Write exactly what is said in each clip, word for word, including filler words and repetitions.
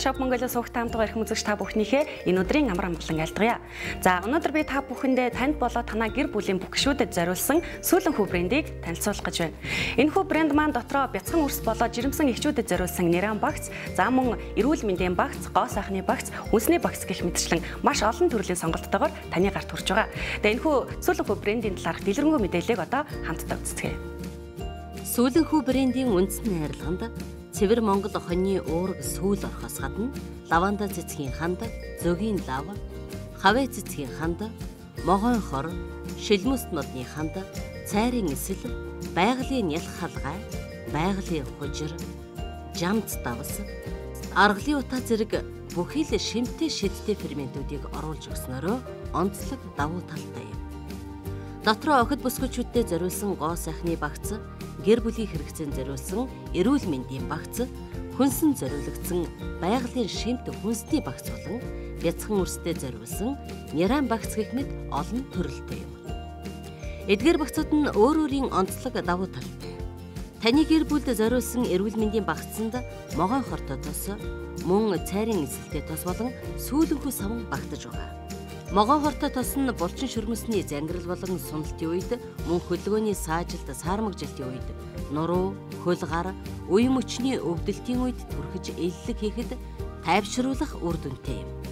Shop Mongolia суугтай хамтгаа ирэх үзэгч та бүхнийхээ энэ өдрийн амар амгалан айлтгая. За өнөөдөр би та бүхэндээ танд болоо танаа гэр бүлийн бүх гишүүдэд зориулсан сүүлэн хүү брендийг танилцуулах гэж байна. Энэ хүү брэнд маань дотроо бяцхан үрс болоо жирэмсэн эхчүүдэд зориулсан нэран багц, за мөн эрүүл мэндийн багц, гоо сайхны багц, үнсний багц гэх мэтчлэн маш олон төрлийн сонголттойгоор таны гарт хүрч байгаа. Тэгээ энэ хүү сүүлэн хүү брендийн талаарх дэлгэрэнгүй мэдээллийг одоо хамтдаа үзцгээе. Сүүлэн хүү брендийн үндэсний харилцаанд цэвэр Монгол хоньны уураг сүүл орхоос гадна лаванда цэцгийн ханд, зөгийн лав, хавэ цэцгийн ханд, могойн хор, шилмүст модны ханд, цайрын эсэл, байгалийн ялх халгай, байгалийн хужир, жамц давс, аргалын утаа зэрэг бүхий л шимтэй шидтэй ферментүүдийг оруулж өгснөөрөө онцлог давуу талтай юм. Дотроо охид бүсгүүчүүдэд зориулсан гоо сайхны багц, гэр бүлийн хэрэгцээнд зориулсан эрүүл мэндийн багц, хүнсэн зориулагдсан байгалийн шимт хүнсний багц болон бяцхан үрстэй зориулсан няран багц гэх мэт олон төрөлтэй юм. Эдгээр багцууд нь өөр өөрийн онцлог давуу талтай. Таны гэр бүлд зориулсан эрүүл мэндийн багцанд могойн хортой тос, мөн цайрын эсэлтэй тос болон сүүлэнхүү саван багтаж байгаа. Могойн хортой тос нь булчин шүрмэсний зангирал болон суналтын үед, мөн хөлгөөний саажилт, саармагжилтын үед, нуруу, хөл гар, үе мөчний өвдөлтийн үед түрхэж иллэг хийхэд тайвшруулах үр дүнтэй юм.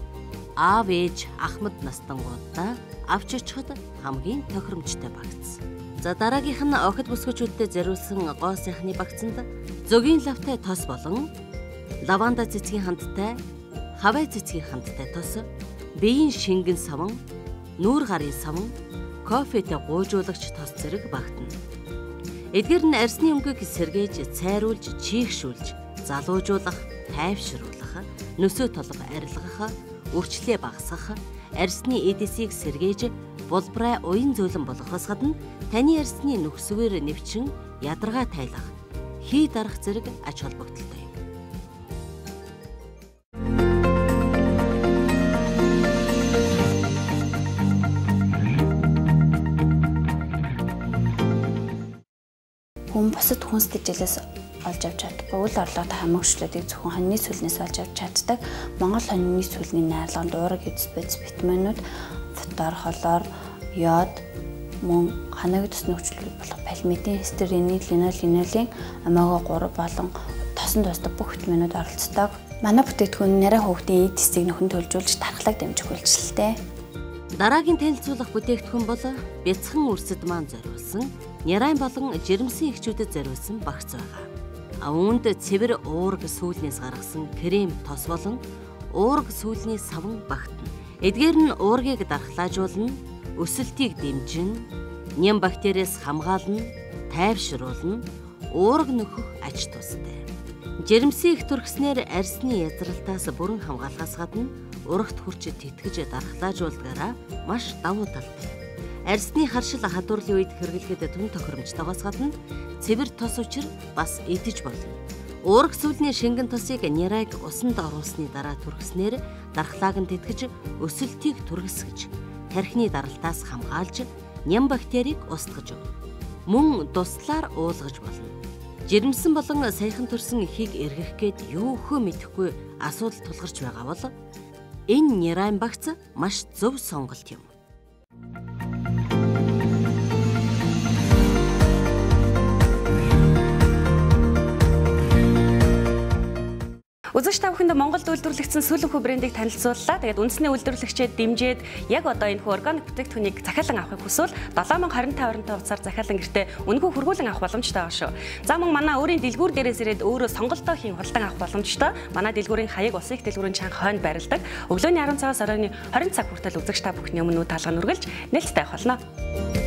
Аав ээж ахмад настангуудаа авч очиход хамгийн тохиромжтой багц. За дараагийнх нь охид бүсгүүчүүдэд зориулсан гоо сайхны багцанд зөгийн лавтай тос болон лаванда цэцгийн хандтай, хавэ цэцгийн хандтай тос, биеийн шингэн саван, нүүр гарын саван, кофетэй гуйжуулагч тос зэрэг багтана. Эдгээр нь арсны өнгөийг сэргээж, цайруулж, чийгшүүлж, залуужуулах, тайвшруулах, нөсөө толго арилгах, үрчлээ багасгах, арсны эдисийг сэргээж, булбраа уян зөөлөн болгохоос гадна таны арсны нөхсвөр нэвчин ядаргаа тайлах, хий дарах зэрэг ач холбогдолтой юм. Хүн бусад хүнс тэжээлээс олж авч чаддаг. Үйл орлоготой хамаагчлалыг зөвхөн хоньны сүлнээс олж авч чаддаг. Монгол хоньны сүлний найрлаганд уурэг эцэс витаминууд, фтор, холор, йод, мөн ханагд төсний хүчлэлүүд болох пальмитин, хистерины, линолеолийн омега три болон тосон тусдаг бүх витаминууд оролцдог. Манай бүтээгдэхүүн нэрэ хүүхдийн эд эсийг нөхөн төлжүүлж тархлаг дэмжих үйлчилтэй. Дараагийн танилцуулах бүтээгдэхүүн бол бяцхан үрсэд маань зориулсан нярайн болон жирэмсэн эхчүүдэд зориулсан багц байгаа. А үүнд цэвэр уураг сүүлнээс гаргасан крем тос болон уураг сүүлний саван багтана. Эдгээр нь уургийг дархлаажуулна, өсөлтийг дэмжин, нэм бактериас хамгаална, тайвшруулна, уураг нөхөх ач тустай. Жирэмсэн их түрхснээр арсны язралтаас бүрэн хамгаалахаас гадна урагт хүрч тэтгэж дархлаажуулдгаараа маш давуу талтай. Арсны харшил хадуурлын үед хэрэглэхэд түн тохиромжтойгоос гадна цэвэр тос учир бас идэж болно. Уурах сүүлний шингэн тосыг нярайг усанд оруулсны дараа түрхснээр дархлааг нь тэтгэж өсөлтийг түргэсгэж, тархины даралтаас хамгаалж, нэм бактерийг устгаж өгнө. Мөн дуслаар уулгаж болно. Жирэмсэн болон саяхан төрсөн ихийг эргэх гээд юу хөө мэдэхгүй асуудал тулгарч байгаа бол энэ нярайн багц маш зөв сонголт юм. Үзэгч та бүхэнд Монголд үйлдвэрлэгдсэн сүүлэн хүү брендийг танилцууллаа. Тэгээд үндэсний үйлдвэрлэгчид дэмжиж яг одоо энэ хүү органик бүтээгдэхүүнийг захиалан авахыг хүсвэл долоо мянга хорин тавь орнтой хувьцаар захиалан гэртээ үнэгүй хургуулan авах боломжтой байгаа шүү. За мөн манай өөрийн дэлгүүр дээрээс ирээд өөрөө сонголтоо хийн худалдан авах боломжтой. Манай дэлгүүрийн хаяг улсын их дэлгүүрийн чанга хойно байрладаг. Өглөөний арван цагаас оройн хорин цаг хүртэл үзэгч та бүхний өмнө үе таалга нүргэлж нээлттэй авах болно.